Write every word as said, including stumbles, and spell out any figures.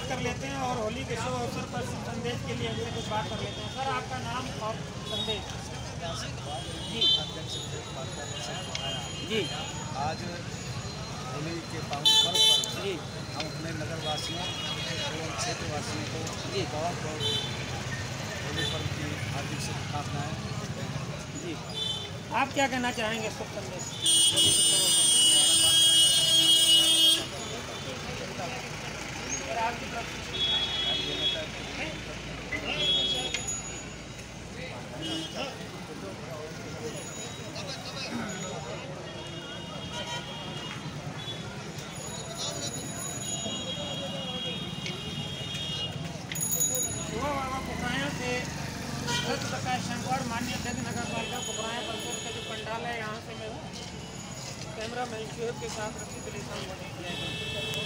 कर लेते हैं और होली के शुभ अवसर पर संदेश के लिए हमसे कुछ बात कर लेते हैं। सर, आपका नाम और संदेश। जी जी आज होली के पावन पर्व पर जी हम अपने नगर वासियों एवं क्षेत्रवासियों को जी बहुत बहुत होली पर्व की हार्दिक शुभकामनाएं। जी, आप क्या कहना चाहेंगे शुभ संदेश होली के शुभ अवसर? आपकी तरफ से प्रकाश शंकर माननीय अध्यक्ष नगर पालिका कुपराया परिसर का जो पंडाल है, यहाँ से मैं कैमरा मैन शुएब के साथ रखी दिलेशान